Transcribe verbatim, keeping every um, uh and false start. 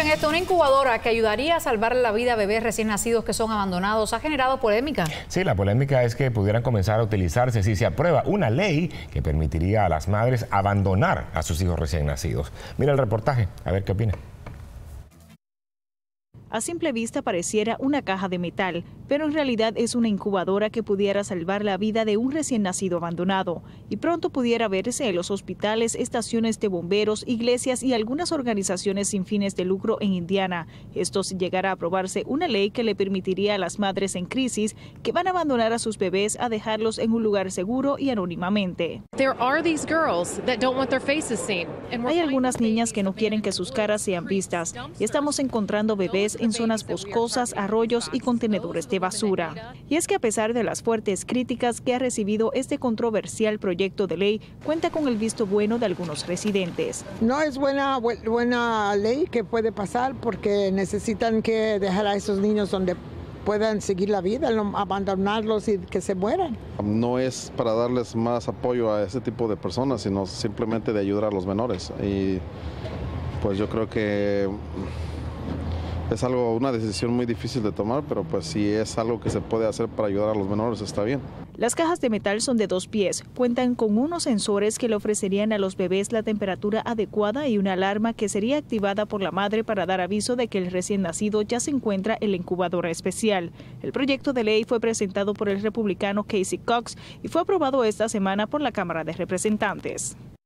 Miren esto, una incubadora que ayudaría a salvar la vida a bebés recién nacidos que son abandonados ha generado polémica. Sí, la polémica es que pudieran comenzar a utilizarse si se aprueba una ley que permitiría a las madres abandonar a sus hijos recién nacidos. Mira el reportaje, a ver qué opina. A simple vista pareciera una caja de metal, pero en realidad es una incubadora que pudiera salvar la vida de un recién nacido abandonado y pronto pudiera verse en los hospitales, estaciones de bomberos, iglesias y algunas organizaciones sin fines de lucro en Indiana. Esto si llegara a aprobarse una ley que le permitiría a las madres en crisis que van a abandonar a sus bebés a dejarlos en un lugar seguro y anónimamente. Hay algunas niñas que no quieren que sus caras sean vistas y estamos encontrando bebés en zonas boscosas, arroyos y contenedores de basura. Y es que a pesar de las fuertes críticas que ha recibido este controversial proyecto de ley, cuenta con el visto bueno de algunos residentes. No es buena, buena ley que puede pasar porque necesitan que dejar a esos niños donde puedan seguir la vida, no abandonarlos y que se mueran. No es para darles más apoyo a ese tipo de personas, sino simplemente de ayudar a los menores. Y pues yo creo que es algo, una decisión muy difícil de tomar, pero pues si es algo que se puede hacer para ayudar a los menores, está bien. Las cajas de metal son de dos pies, cuentan con unos sensores que le ofrecerían a los bebés la temperatura adecuada y una alarma que sería activada por la madre para dar aviso de que el recién nacido ya se encuentra en la incubadora especial. El proyecto de ley fue presentado por el republicano Casey Cox y fue aprobado esta semana por la Cámara de Representantes.